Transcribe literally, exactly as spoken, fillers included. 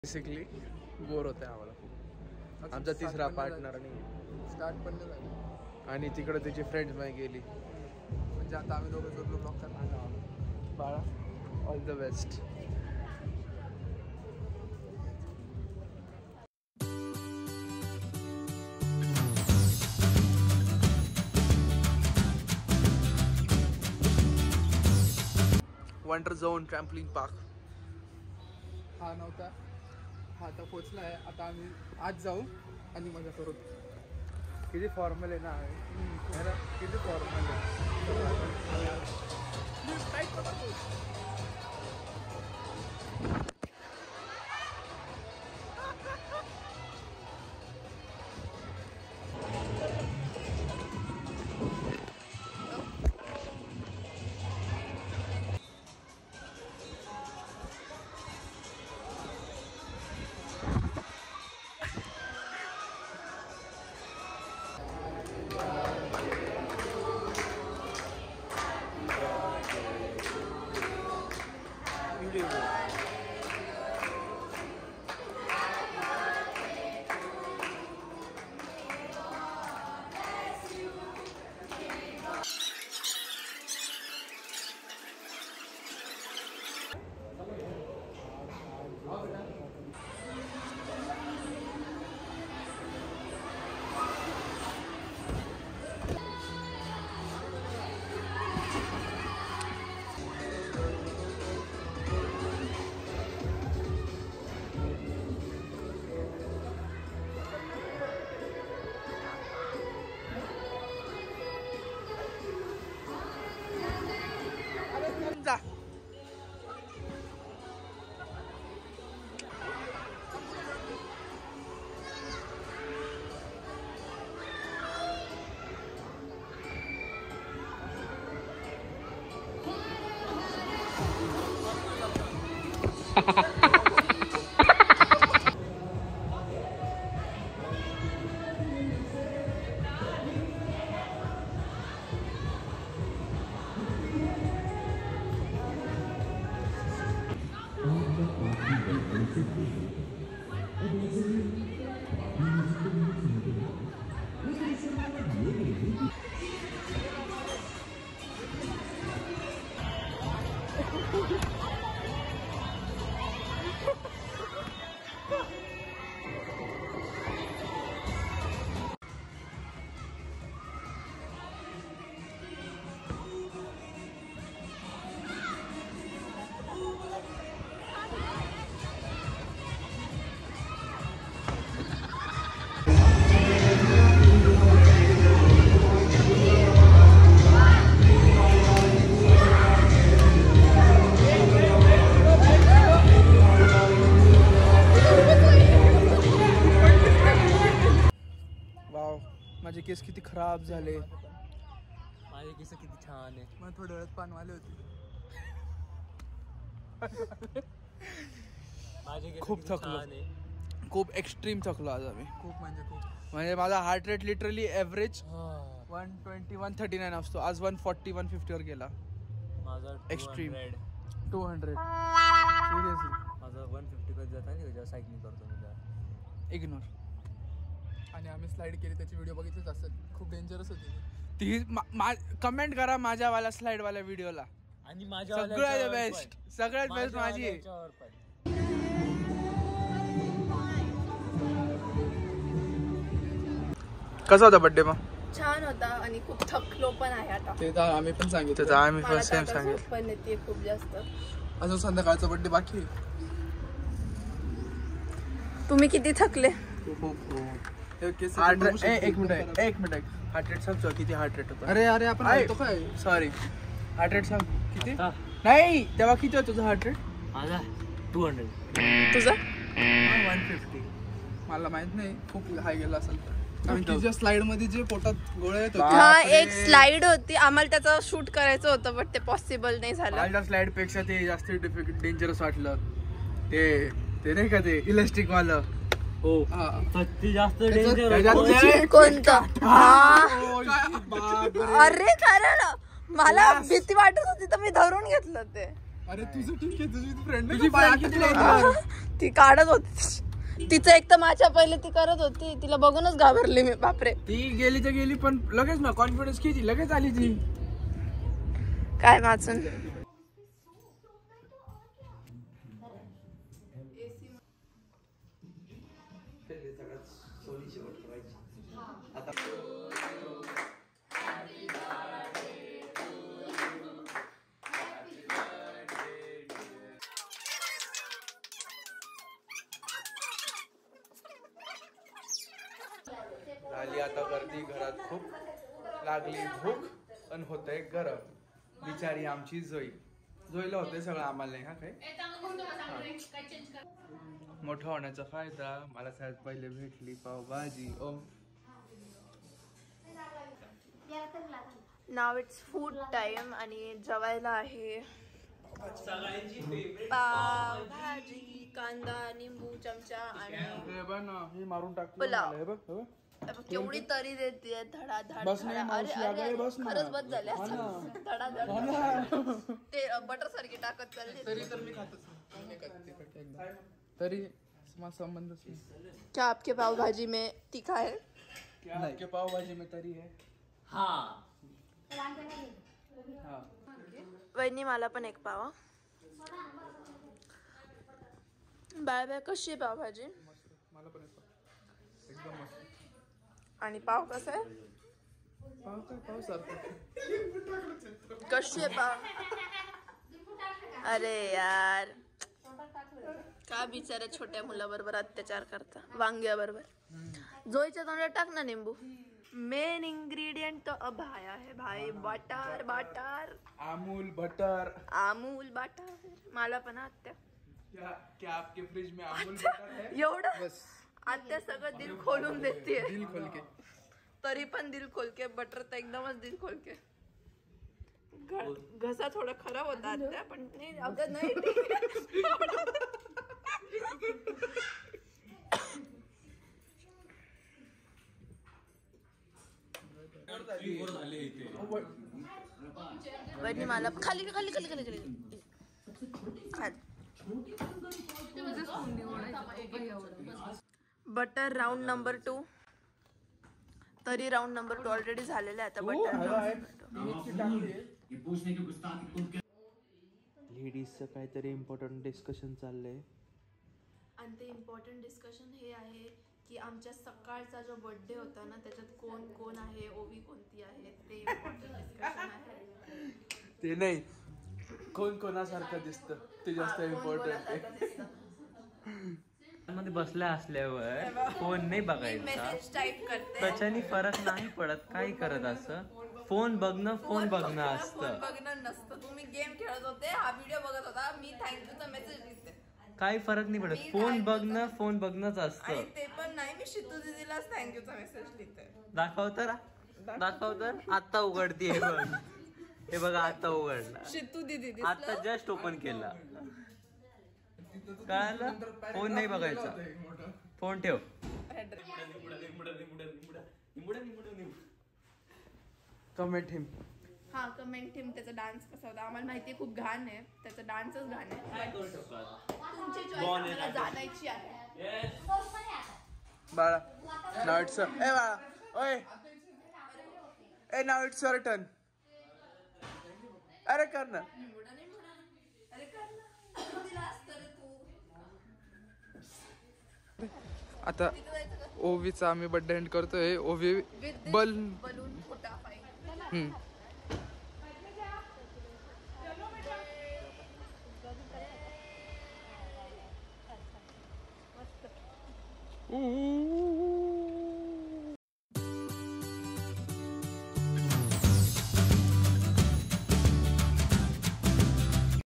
Basically bore होते आम्हाला खूप. आमचा तिसरा पार्टनर नाही स्टार्ट पण नाही झाला आणि तिकडे त्याची फ्रेंड्स माही गेली. म्हणजे आता आम्ही दोघं जोडलो ब्लॉग करणार बाळा. All the best. Wonder zone trampoline park हा नव्हता, हा आता पोचला आहे. आता आम्ही आज जाऊ आणि मजा करू. किती फॉर्मल आहे ना आहे, किती फॉर्मल आहे. माझे केस किती खराब झाले. माझे केस किती छान आहे. मला थोड्या वेळात पानवाले होते. माझे केस खूप थकलो, खूप एक्स्ट्रीम थकलो आज आम्ही. खूप म्हणजे खूप. म्हणजे माझा heart rate literally average one twenty one thirty nine असतो. आज वन फोर्टी वन फिफ्टी वर गेला. माझा एक्स्ट्रीम टू हंड्रेड सिरियसली. माझा वन फिफ्टी कधी जाता नाही जेव्हा सायकलिंग करतो मी. इग्नोर. आणि आम्ही स्लाइड केली त्याची व्हिडिओ बघितलीच असेल. खूप डेंजरस होती ती. कमेंट करा माझ्यावाल्या स्लाइड वाल्या व्हिडिओला. आणि माझ्या सगळ्यात बेस्ट, सगळ्यात बेस्ट माझी आहे. कसा होता बर्थडे मग? छान होता आणि खूप थकलो पण आहे आता. ते तर आम्ही पण सांगितलं. तर आम्ही पण सेम सांगितलं. पण येते खूप जास्त. अजून संध्याकाळचा बर्थडे बाकी आहे. तुम्ही किती थकले? एक मिनिट एक मिनिट हार्ट रेट सांगतो किती हार्ट रेट होता. अरे अरे आपण ऐकतो काय. सॉरी हार्ट रेट सांग किती. नाही तेव्हा किती होतं तुझं हार्ट रेट? माझा टू हंड्रेड. तुझा वन फिफ्टी. मला माहित नाही खूप हाय गेला असेल तर. तुझ्या स्लाइड मध्ये जे पोटात गोळ्या येत होते. हा एक स्लाइड होती, आम्हाला त्याचं शूट करायचं होतं बट ते पॉसिबल नाही झालं. माझ्या स्लाइड पेक्षा ते जास्त डेंजरस वाटलं. ते ते नाही का ते इलास्टिक वालं. हो ती जास्त डेंजर. कोणतं? अरे खरं ना मला भीती वाटत होती तर मी धरून घेतलं ते. अरे तुझं ठीक आहे, तुझी फ्रेंड तुझी friend किती आहे? ती काढत होती तिचं एक तर माझ्या पहिले ती करत होती, तिला बघूनच घाबरली मी. बापरे, ती गेली तर गेली पण लगेच ना कॉन्फिडन्स किती लगेच आली ती. काय वाचून. झाली आता गर्दी, घरात खूप लागली भूक आणि होतंय गरम. बिचारी आमची जोई, जोईला होतंय सगळं, आम्हाला नाही. हा काय मोठा होण्याचा फायदा. मला सगळ्यात पहिले भेटली पावभाजी. ओ नाव इट्स फूड टाइम आणि जेवायला आहे पाव भाजी, कांदा, निंबू, चमचा आणि हे बघ ना, हे मारून टाकलं पुलाव. मला. हे बघ, हे बघ. हे बघ, केवढी तरी देते धडा धड. बस नाही, अरे मावशी, अरे अगं, अरे, बस ना. खरंच बस झाले हा ना. धडा धड. हा ना. ते बटर सारखी टाकत चालली. तरी तर मी खातच नाही. नाही खात तिखट एकदम. तरी माझा संबंधच नाही. क्या आपके पाव भाजी में तीखा है? क्या आपके पावभाजी में तरी है? हाँ हा. वहिनी मला पण एक पाव. Bye bye. कशी आहे पावभाजी? मला पण येतो एकदम मस्त. आणि पाव कसा आहे? पाव काय पाव सारखं. कशी आहे पाव? अरे यार, का बिचारा छोट्या मुलाबरोबर अत्याचार करता, वांग्याबरोबर. जोईच्या तोंडात टाक ना निंबू. मेन इंग्रेडिएंट तो अब आया है भाई, butter butter, Amul butter. Amul butter. मला पण आत्या क्या क्या आपके फ्रिज में अमूल बटर है? एवढं आत्या सगळं दिल खोलून देते. दिल खोल के. तरी पण दिल खोलके. बटर तर एकदमच दिल खोलके. घ- घसा थोडा खराब होता आत्या, पण नाही अगं नाही ठीक आहे. वहिनी मला खाली खाली खाली खाली खाली बटर राऊंड नंबर टू. तरी राऊंड नंबर टू ऑलरेडी झालेला आहे आता. बटर लेडीजचं काहीतरी इम्पॉर्टंट डिस्कशन चाललंय. आणि ते इम्पॉर्टंट डिस्कशन हे आहे की आमच्या सकाळचा जो बर्थडे होता ना, त्याच्यात कोण कोण आहे, ओवी कोणती आहे, ते इम्पॉर्टंट डिस्कशन आहे. ते नाही, कोण कोणासारखं दिसतं ते जास्त इम्पॉर्टंट आहे. मध्ये बसल्या असल्यावर फोन नाही बघायचा, मेसेज टाइप करते. त्याच्याने फरक नाही पडत. काही करत असं फोन बघणं फोन बघणं फोन असतं. बघणं नसतं. तुम्ही गेम खेळत होते, हा व्हिडिओ बघत होता, मी थँक्यूचा मेसेज लिहिते. काही फरक नाही पडत. फोन बघणं फोन बघणंच आणि असतं. ते पण नाही, मी शितू दीदीलाच थँक्यूचा मेसेज लिहिते. दाखव तर दाखव तर आता उघडतीये बघ. हे बघा आता उघडला, शितू दीदी आता जस्ट ओपन केला. कळालं? फोन नाही बघायचा, फोन ठेव. Comment him. हा कमेंट हिम. त्याचा डान्स कसा होता आम्हाला माहिती, खूप घाण आहे त्याचा. डान्सच घाण आहे. तुमची चॉईस आम्हाला जाणायची आहे. बाळा नाव इट्स ए बाळा ओय ए नाव इट्स युअर टर्न. अरे कर ना. अरे कर ना, दिला असतं रे तू. आता ओवीचा आम्ही बर्थडे एंड करतोय. ओवी बल बलून फुटा पाहिजे. हम्म. ऊ